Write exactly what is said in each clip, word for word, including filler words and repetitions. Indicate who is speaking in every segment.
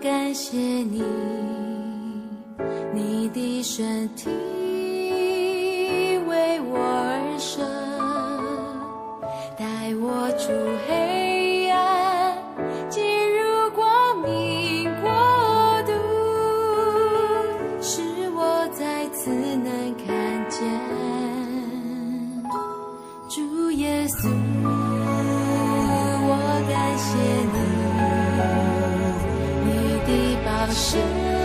Speaker 1: 感谢你，你的身体为我而生，带我出黑暗，进入光明国度，使我再次能看见主耶稣。我感谢你，你的宝血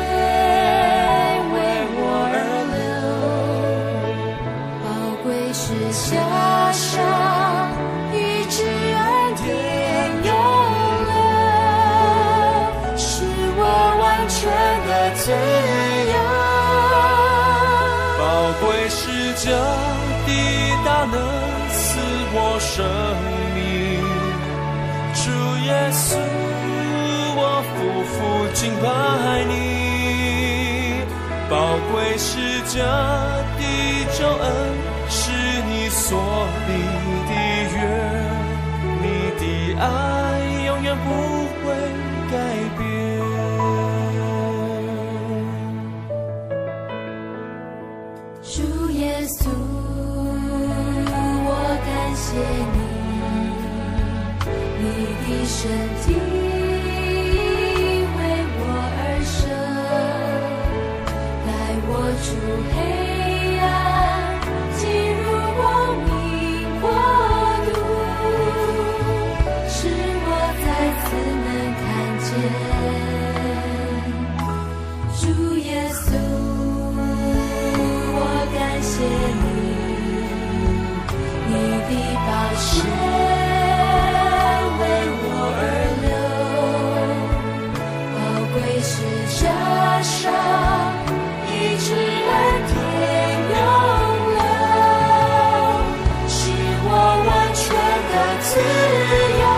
Speaker 1: 为我而流，宝贵是加上医治恩典永留，使我完全的自由。
Speaker 2: 宝贵是这的大能赐我生命，主耶稣，我夫妇敬拜你。宝贵是这的救恩，是你所立的约，你的爱永远不会改变。
Speaker 1: 主耶稣，我感谢你，你的身体为我而生，带我出黑暗，进入光明国度，使我再次能看见主耶稣。我感谢你，你的宝血为我而流，宝贵是加上医治恩典永留，使我完全的自由。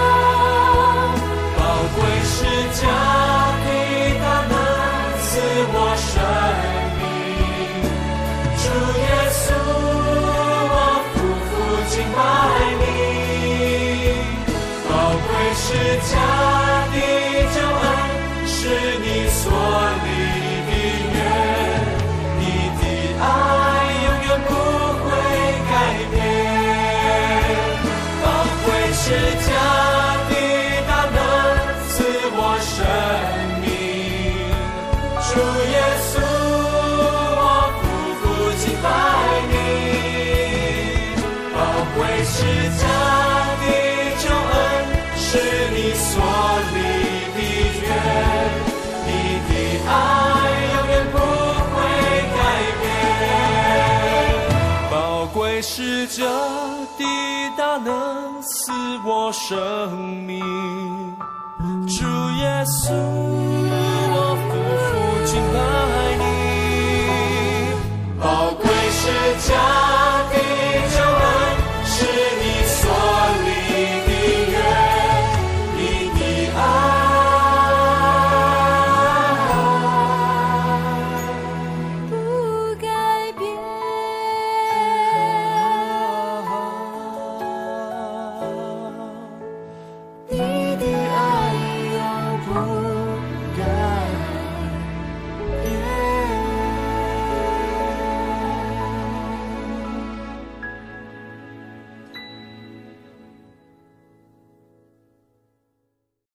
Speaker 2: 宝贵是加的大能赐我生命，主耶稣，我夫妇敬拜你。宝贵是加的救恩，是你所立的约，你的爱永远不会改变。宝贵是加的大能赐我生命，主耶稣，我夫妇敬拜你。宝贵是加的救恩，是你所立的约，你的爱永远不会改变。宝贵是这的大能赐我生命，主耶稣，我夫妇敬拜